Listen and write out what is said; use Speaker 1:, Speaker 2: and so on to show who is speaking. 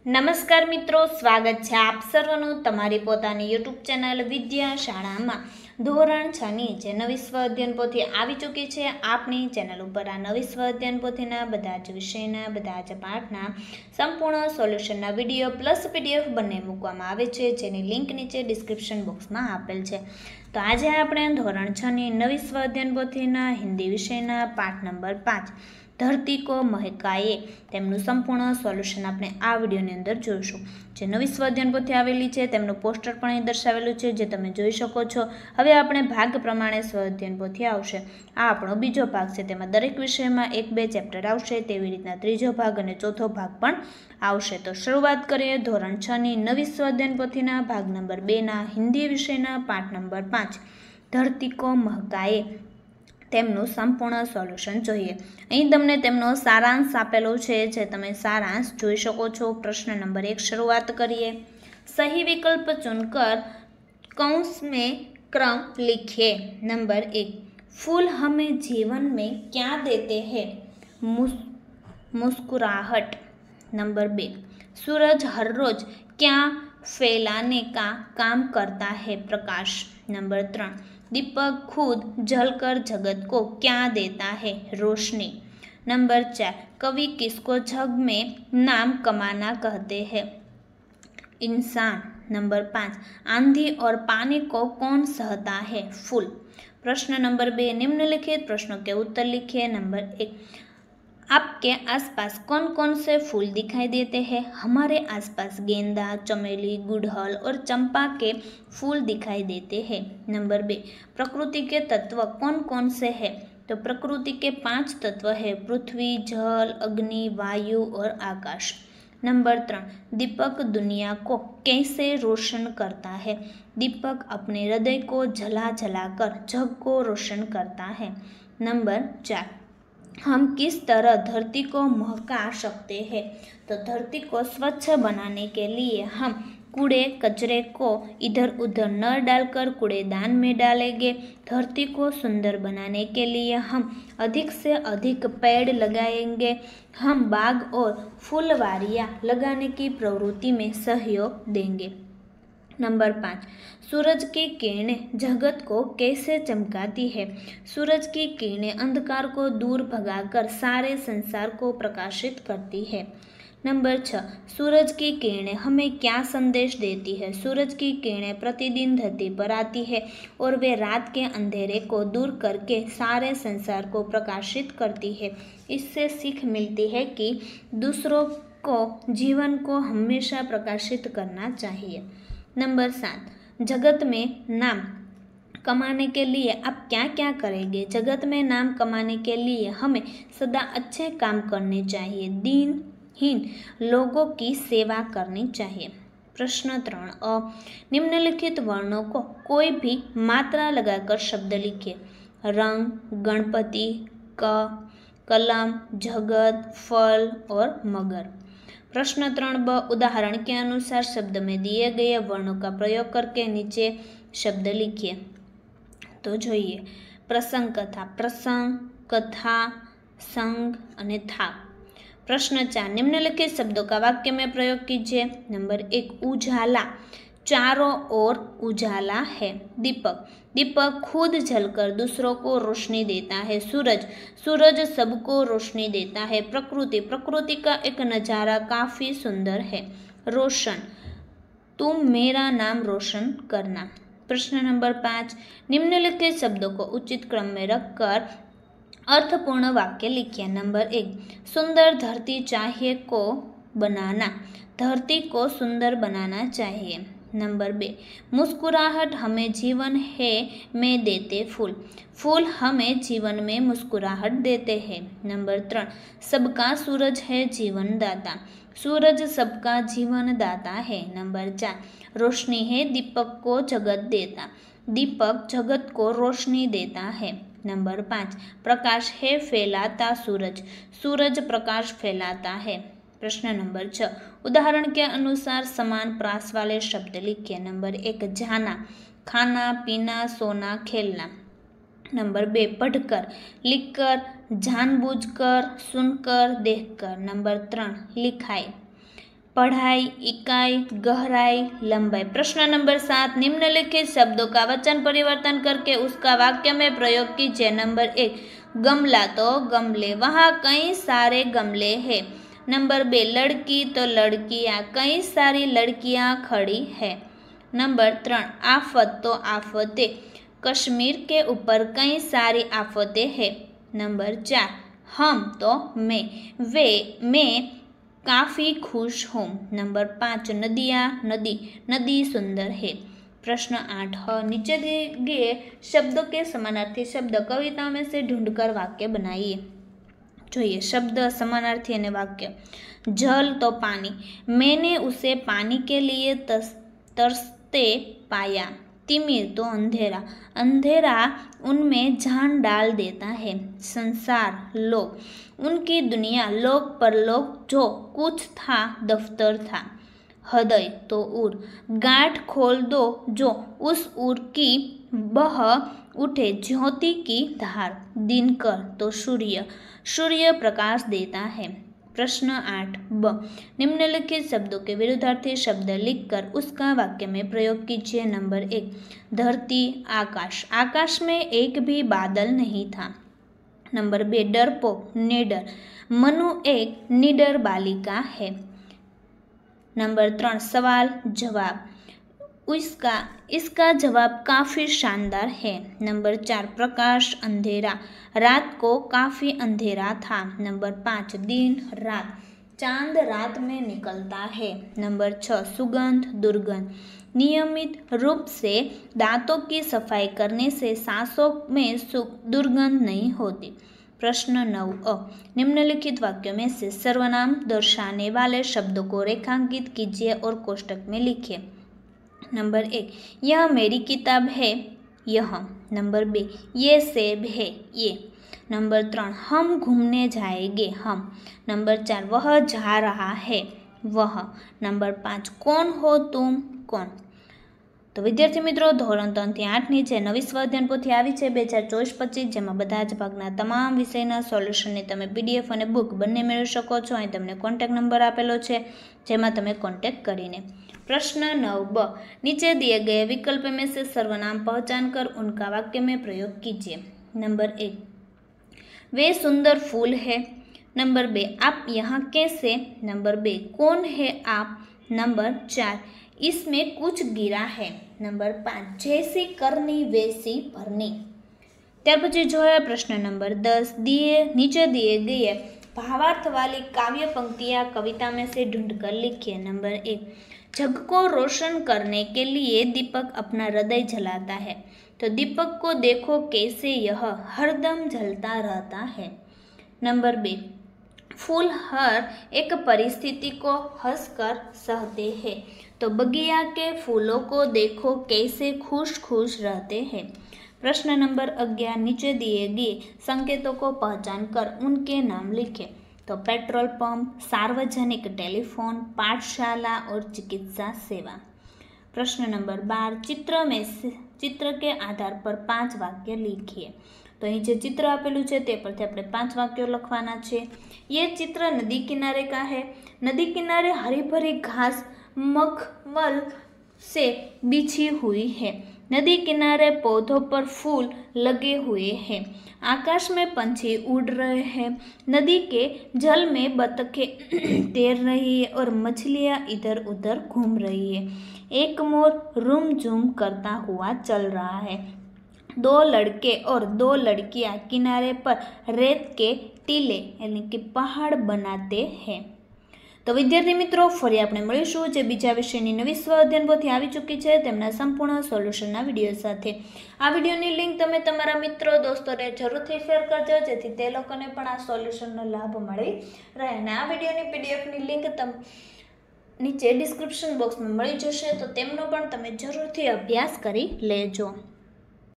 Speaker 1: નમસ્કાર મિત્રો, સ્વાગત છે આપ સર્વનું તમારી પોતાની યુટ્યુબ ચેનલ વિદ્યા શાળામાં. ધોરણ 6 ની જે નવી સ્વ અધ્યયન પોથી આવી ચૂકી છે આપણી ચેનલ ઉપર. આ નવી સ્વ અધ્યયન પોથીના બધા જ વિષયના, બધા જ પાઠના સંપૂર્ણ સોલ્યુશનના વિડીયો પ્લસ PDF બંને મૂકવામાં આવે છે, જેની લિંક નીચે ડિસ્ક્રિપ્શન બોક્સમાં આપેલ છે. તો આજે આપણે ધોરણ 6 ની નવી સ્વ અધ્યયન પોથીના હિન્દી વિષયના પાઠ નંબર 5 ધરતી કો મહેકાએ તેમનું સંપૂર્ણ સોલ્યુશન આપણે આ વિડીયોની અંદર જોઈશું. જે નવી સ્વ અધ્યયન પોથી આવેલી છે તેમનું પોસ્ટર પણ અહીં દર્શાવેલું છે, જે તમે જોઈ શકો છો. હવે આપણે ભાગ પ્રમાણે સ્વ અધ્યયન પોથી આવશે. આ આપણો બીજો ભાગ છે. તેમાં દરેક વિષયમાં 1-2 ચેપ્ટર આવશે, તેવી રીતના ત્રીજો ભાગ અને ચોથો ભાગ પણ આવશે. તો શરૂઆત કરીએ ધોરણ 6 ની નવી સ્વ અધ્યયન પોથીના ભાગ નંબર 2 ના હિન્દી વિષયના પાઠ નંબર 5 ધરતી કો મહેકાએ તેમનું સંપૂર્ણ સોલ્યુશન જોઈએ. અહીં તમને તેમનો સારાંશ આપેલો છે, જે તમે સારાંશ જોઈ શકો છો. પ્રશ્ન નંબર 1 શરૂઆત કરીએ. સही विकल्प चुनकर कौंस में क्रम लिखिए. नंबर 1 फूल हमें जीवन में क्या देते हैं? मुस्कुराहट. नंबर 2 सूरज हर रोज क्या फैलाने का काम करता है? प्रकाश. नंबर 3 दीपक खुद जलकर जगत को क्या देता है? रोशनी. नंबर 4 कवि किसको जग में नाम कमाना कहते हैं? इंसान. नंबर 5 आंधी और पानी को कौन सहता है? फूल. प्रश्न नंबर 2 निम्नलिखित प्रश्नों के उत्तर लिखिए. नंबर 1 आपके आसपास कौन कौन से फूल दिखाई देते हैं? हमारे आसपास गेंदा, चमेली, गुड़हल और चंपा के फूल दिखाई देते हैं. नंबर 2 प्रकृति के तत्व कौन कौन से हैं? तो प्रकृति के 5 तत्व हैं: पृथ्वी, जल, अग्नि, वायु और आकाश. नंबर 3 दीपक दुनिया को कैसे रोशन करता है? दीपक अपने हृदय को जला जलाकर जग को रोशन करता है. नंबर 4 हम किस तरह धरती को महका सकते हैं? तो धरती को स्वच्छ बनाने के लिए हम कूड़े कचरे को इधर उधर न डालकर कूड़ेदान में डालेंगे. धरती को सुंदर बनाने के लिए हम अधिक से अधिक पेड़ लगाएंगे. हम बाग और फुलवारियाँ लगाने की प्रवृत्ति में सहयोग देंगे. नंबर 5 सूरज की किरणें जगत को कैसे चमकाती है? सूरज की किरणें अंधकार को दूर भगाकर सारे संसार को प्रकाशित करती है. नंबर 6 सूरज की किरणें हमें क्या संदेश देती है? सूरज की किरणें प्रतिदिन धरती पर आती है और वे रात के अंधेरे को दूर करके सारे संसार को प्रकाशित करती है. इससे सीख मिलती है कि दूसरों को जीवन को हमेशा प्रकाशित करना चाहिए. नंबर 7 जगत में नाम कमाने के लिए आप क्या क्या करेंगे? जगत में नाम कमाने के लिए हमें सदा अच्छे काम करने चाहिए. दीनहीन लोगों की सेवा करनी चाहिए. प्रश्न 3 अ निम्नलिखित वर्णों को कोई भी मात्रा लगाकर शब्द लिखिए. रंग, गणपति, कलम, जगत, फल और मगर. प्रश्न 3 उदाहरण के अनुसार शब्द में दिए गए वर्णों का प्रयोग करके नीचे शब्द लिखिए. तो જોઈએ प्रसंग कथा. प्रसंग, कथा, संग અને था. प्रश्न 4 निम्नलिखित शब्दों का वाक्य में प्रयोग कीजिए. नंबर 1 उजाला. चारों ओर उजाला है. दीपक. दीपक खुद जलकर दूसरों को रोशनी देता है. सूरज. सूरज सबको रोशनी देता है. प्रकृति. प्रकृति का एक नज़ारा काफ़ी सुंदर है. रोशन. तुम मेरा नाम रोशन करना. प्रश्न नंबर 5 निम्नलिखित शब्दों को उचित क्रम में रखकर अर्थपूर्ण वाक्य लिखिए. नंबर 1 सुंदर धरती चाहिए को बनाना. धरती को सुंदर बनाना चाहिए. नंबर 2 मुस्कुराहट हमें जीवन है में देते फूल. फूल हमें जीवन में मुस्कुराहट देते हैं. नंबर 3 सबका सूरज है जीवन दाता. सूरज सबका जीवन दाता है. नंबर 4 रोशनी है दीपक को जगत देता. दीपक जगत को रोशनी देता है. नंबर 5 प्रकाश है फैलाता सूरज. सूरज प्रकाश फैलाता है. प्रश्न नंबर 6 उदाहरण के अनुसार समान प्रास वाले शब्द लिखिए. नंबर 1 जाना. खाना, पीना, सोना, खेलना. नंबर 2 पढ़कर, लिखकर, जानबूझकर, सुनकर, देखकर. नंबर 3 लिखाई. पढ़ाई, इकाई, गहराई, लंबाई। प्रश्न नंबर 7, निम्नलिखित शब्दों का वचन परिवर्तन करके उसका वाक्य में प्रयोग कीजिए। नंबर 1, गमला तो गमले, वहाँ कई सारे गमले हैं। नंबर 2, लड़की तो लड़कियाँ, कई सारी लड़कियाँ खड़ी है। नंबर 3, आफत तो आफतें, कश्मीर के ऊपर कई सारी आफतें हैं। नंबर 4, हम तो मैं काफ़ी खुश हूँ। नंबर 5, नदी सुंदर है। प्रश्न 8, नीचे दिए गए शब्दों के समानार्थी शब्द कविता में से ढूंढकर वाक्य बनाइए। જોઈએ शब्द समानार्थी અને वाक्य। जल तो पानी, मैंने उसे पानी के लिए तरसते पाया। तिमिर तो अंधेरा, अंधेरा उनमें जान डाल देता है। संसार, लोग, उनकी दुनिया, लोक परलोक जो कुछ था दफ्तर था। हृदय तो उर, गांठ खोल दो जो उस उर की बह उठे ज्योति की धार। दिनकर तो सूर्य, सूर्य प्रकाश देता है। प्रश्न 8 ब, निम्नलिखित शब्दों के विरुद्धार्थी शब्द लिखकर उसका वाक्य में प्रयोग कीजिए। नंबर 1, धरती, आकाश, आकाश में एक भी बादल नहीं था। नंबर 2, डरपोक, निडर, मनु एक निडर बालिका है। नंबर 3, सवाल जवाब, इसका जवाब काफ़ी शानदार है। नंबर 4, प्रकाश, अंधेरा, रात को काफ़ी अंधेरा था। नंबर 5, दिन रात, चांद रात में निकलता है। नंबर 6, सुगंध दुर्गंध, नियमित रूप से दांतों की सफाई करने से सांसों में दुर्गंध नहीं होती। प्रश्न 9 अ, निम्नलिखित वाक्यों में से सर्वनाम दर्शाने वाले शब्दों को रेखांकित कीजिए और कोष्टक में लिखिए। नंबर 1, यह मेरी किताब है, यह। नंबर 2, ये सेब है, ये। नंबर 3, हम घूमने जाएंगे, हम। नंबर 4, वह जा रहा है, वह। नंबर 5, कौन हो तुम, कौन। तो विद्यार्थी मित्रों, धोरण 3 થી 8 ની જે નવી સ્વાધ્યાયન પોથી આવી છે 2024-25, જેમાં બધા જ ભાગના તમામ વિષયના સોલ્યુશનની તમે પીડીએફ અને બુક બંને મેળવી શકો છો। અહીં તમને કોન્ટેક્ટ નંબર આપેલો છે, જેમાં તમે કોન્ટેક્ટ કરીને। प्रश्न 9 ब, नीचे दिए गए विकल्प में से सर्वनाम पहचान कर उनका वाक्य में प्रयोग कीजिए। नंबर 1, वे सुंदर फूल है। नंबर 2, आप यहाँ कैसे। नंबर 2, कौन है आप। नंबर 4, इसमें कुछ गिरा है। नंबर 5, जैसी करनी वैसी भरनी। त्यार पछी जोया प्रश्न नंबर 10, नीचे दिए गए भावार्थ वाली काव्य पंक्तियाँ कविता में से ढूंढकर लिखिए। नंबर 1, जग को रोशन करने के लिए दीपक अपना हृदय जलाता है, तो दीपक को देखो कैसे यह हरदम जलता रहता है। नंबर 2, फूल हर एक परिस्थिति को हंसकर सहते हैं, तो बगिया के फूलों को देखो कैसे खुश खुश रहते हैं। प्रश्न नंबर 11, नीचे दिए गए संकेतों को पहचान कर उनके नाम लिखें। तो पेट्रोल पंप, सार्वजनिक टेलीफोन, पाठशाला और चिकित्सा सेवा। प्रश्न नंबर 12, चित्र के आधार पर 5 वाक्य लिखिए। तो અહીં જે चित्र आपेलू है ते परथी આપણે 5 वाक्यों लखवाना छे। ये चित्र नदी किनारे का है। नदी किनारे हरी भरी घास मखमल से बिछी हुई है। नदी किनारे पौधों पर फूल लगे हुए हैं। आकाश में पंछी उड़ रहे हैं। नदी के जल में बतखें तैर रही है और मछलियाँ इधर उधर घूम रही है। एक मोर रूम झूम करता हुआ चल रहा है। 2 लड़के और 2 लड़कियां किनारे पर रेत के टीले यानी कि पहाड़ बनाते हैं। तो विद्यार्थी मित्रों, फरी आपणे मळीशुं जे बीजा विषयनी नवी स्वाध्यायन पोथी आवी चूकी छे तेमना संपूर्ण सोल्यूशनना विडियो साथे। आ विडियोनी लिंक तमे तमारा मित्रों दोस्तोने जरूरथी शेर करजो, जेथी ते लोकोने पण आ सोल्यूशननो लाभ मळी रहे। अने आ विडियोनी पीडीएफनी लिंक नीचे डिस्क्रिप्शन बॉक्स में मळी जशे, तो तेमनो पण तमे जरूरथी अभ्यास करी लेजो।